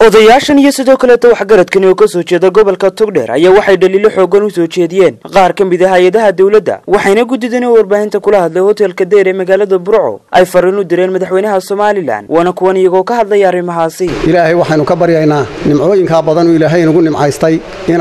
odayaashan iyo sidoo kale waxgaradkan oo ka soo jeeda gobolka Togdheer ayaa waxay dhaliilo xoogan u soo jeediyeen qaar ka mid ah hay'adaha dawladda waxayna guddidan warbaahinta kula hadlay hotelka Deer ee magaalada Burco ay fariin u direen madaxweynaha Soomaaliland wana kuwan iyagoo ka hadlay arrimahaasi ilaahay waxaanu ka baryaynaa nimcooyinka badan oo ilaahay nagu nimcaystay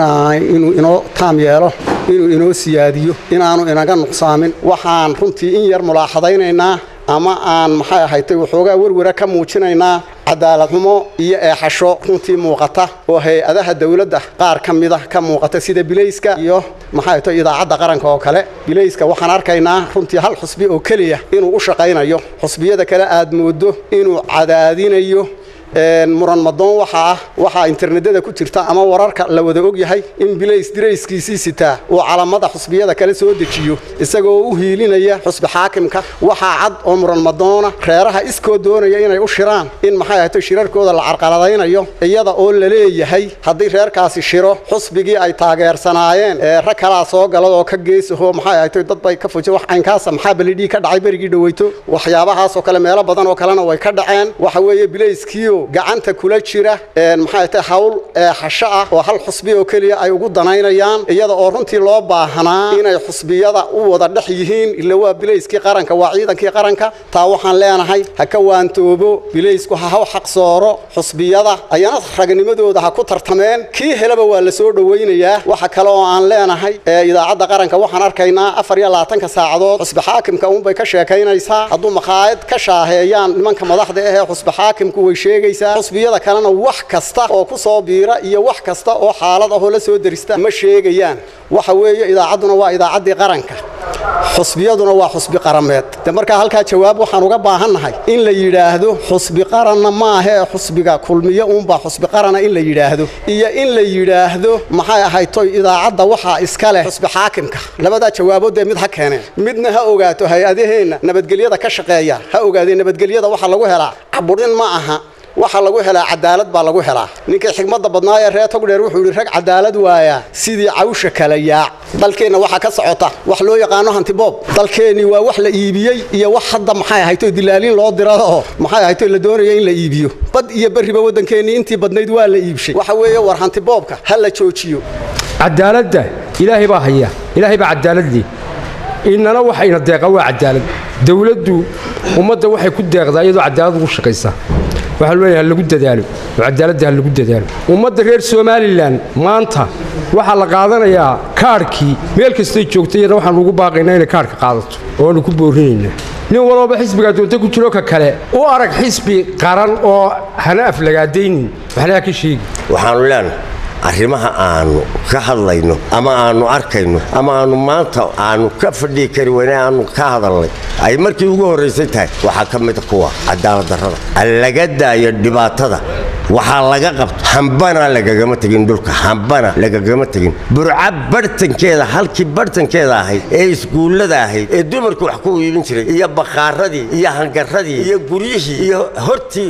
inuu inoo taam yeelo inuu inoo siyaadiyo inaanu inaga nuqsaamin waxaan runtii in yar mulaaxadaynaynaa ama aan maxay ahayd waxoogaa warwara ka muujinaynaa cadaalad xumo iyo eexasho runtii muuqata oo hay'adaha dawladda qaar ka mid ah ka muuqata sida bilayska iyo maxay tahay idaacadda qaranka oo kale bilayska waxaan arkaynaa runtii hal xusbi oo kaliya inuu u shaqaynayo xusbiyada kale aad moodo inuu cadaadinayo muran madoon waxa internetada ku jirta ama wararka la wada og yahay in bilays dirayskiisii sitaa oo calamada xusbiyada kale soo dejiyo isagoo u hiilinaya xusbi xaakimka waxa cad oo muran madoona reeraha iskoo doonaya inay u shiraan in maxay ahayd shirarkooda la carqaladaynayo iyada oo la leeyahay hadii reerkaasi shiro xusbigii ay taageersanaayeen rag kala soo galad oo ka geesaho maxay ahayd dad bay ka fujin wax aynkaas maxaa balidii ka dhacay berigii dhaweyto waxyaabahaas oo kale meelo badan oo kalena way ka dhaceen waxa weeye bilayskiyo gacanta kula jira maxay tahay hawl xasha ah oo hal xusbi oo kaliya ay ugu danaynayaan iyada oo runtii loo baahnaa inay xusbiyada u wada dhex yihiin ila waa bilayskii qaranka waa ciidankii qaranka taa waxaan leenahay ha ka waantoobo bilaysku ha xaq sooro xusbiyada ayana ragnimadooda ha ku tartameen kii helaba waa la soo dhaweynayaa waxa kale oo aan leenahay idaacadda qaranka waxaan arkaynaa 24 saacadood xusbi xaakimka bay ka sheekaynaysaa hadduu maqaayad ka shaaheeyaan nimanka madaxda ah ee xusbi xaakimku way sheegayaan xusbiyada kalena wax kasta oo ku soo biira iyo wax kasta oo xaalad ah oo la soo darista ma sheegayaan waxa weeye idaacaduna waa idaacaddii qaranka xusbiyaduna waa xusbi qarameed marka halka jawaab waxaan uga baahanahay in la yiraahdo xusbi qaranna ma aha xusbiga kulmiye baa xusbi qarana in la yiraahdo iyo in la yiraahdo maxay ahayd idaacadda waxa iska leh xusbi xaakimka labada jawaabood mid ha keeneen midna ha ogaato hay'adaheena nabadgelyada ka shaqeeya ha ogaadeen nabadgelyada waxa lagu helaa caburin ma aha waxa lagu helaa cadaalad baa lagu helaa ninkii xigmadda badnaa ee reer Togdheer wuxuu yiri rag cadaalad waaya sidii cawsha kala yaac dalkeena waxa ka socota wax loo yaqaan hanti boob dalkeeni waa wax la iibiyay iyo wax hadda maxay ahayd dilaalin loo dirado maxay ahayd la doonayo in la iibiyo bad iyo bariba wadankeeni intii badnayd waa la iibshay waxa weeye war hanti boobka hal la joojiyo cadaaladda ilaahay baa haya ilaahay baa cadaaladii inana waxayna deeqa waa cadaalad dawladdu ummadda waxay ku deeqdaa iyadoo cadaalad ugu shaqaysaa waxa loo yahay lagu dadaalo cadaaladda lagu dadaalo ummadda reer Soomaaliland maanta waxa la qaadanayaa kaarkii meel kasta joogtay waxaan ugu baaqaynaa in kaarka qaadato oo ku boorinaynaa nin walba xisbiga doonta ku jiro ka kale oo arag xisbi qaran oo hana aflagaadaynin waxna ka sheegi waxaan leenahay arrimaha aanu ka hadlayno ama aanu arkayno ama aanu maanta aanu ka fadhi kari wayna aanu ka hadalnay ay markii ugu horeysay tahay waxa ka mid kuwa cadaalad darrada laga daayo dhibaatada waxa laga qabto hambana lagagama tagin dhulka hambana lagagama tagin burca bartankeeda halkii bartankeeda ahayd ee iskuulada ahayd ee dumarku wax ku iibin jiray iyo baqaaradii iyo hangaradii iyo guryihii iyo hortii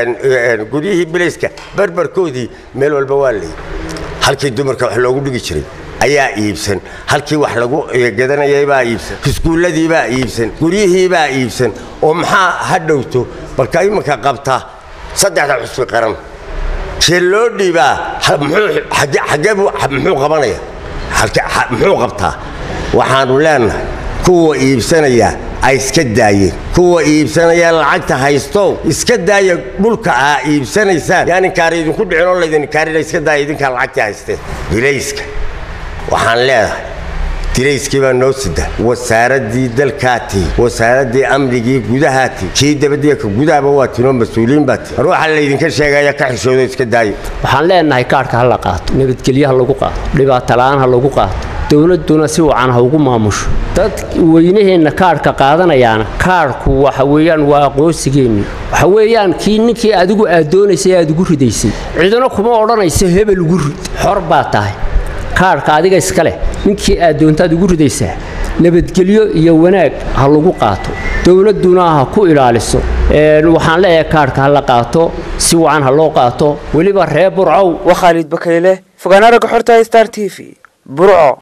guryihii bilayska barbarkoodii meel walba waa leeyahay halkii dumarka wax loogu dhigi jiray ayaa iibsan halkii wax lagu gadanayay baa iibsan iskuuladii baa iibsan guryihii baa iibsan oo maxaa hadhowto balka imanka qabta saddexda xusbi qaran loo dhiibaa muxuu qabanaya muxuu qabtaa waxaanu leenahay kuwa iibsanaya ay iska daayeen kuwa iibsanaya lacagta haysto iska daaya dhulka iibsanaysaan yani kaar idinku dhicin oo laydin kaarina iska daaya idinka lacagta haysteen bilayska waxaan leedahay dirayskii baa noo sida wasaaradii dalkaati wasaaradii amnigii gudahaati kii dabadiya ka gudaaba waa tino mas'uuliin baati ruuxa la idinka sheegaya ka xishoodo iska daaya waxaan leenahay kaarka hal la qaato nabadgelyaha lagu qaato dhibaato la'aan lagu qaato dawladuna si wacan ha ugu maamusho dad weynaheena kaarka qaadanayaan kaarku waxa weeyaan waa aqoonsigeeni waxa weeyaan kii ninkii adigu aad doonaysay aad ugu ridaysay cidina kuma odhanayso hebel ugu rid xor baa tahay kaarka adiga iska leh ninkii aad doontaad ugu ridaysaa nabadgelyo iyo wanaag ha lagu qaato dawladuna ha ku ilaaliso waxaan leeyahay kaarka ha la qaato si wacan ha loo qaato waliba reer Burco Khalid Bakayle fogaana rag xorta Star TV Burco.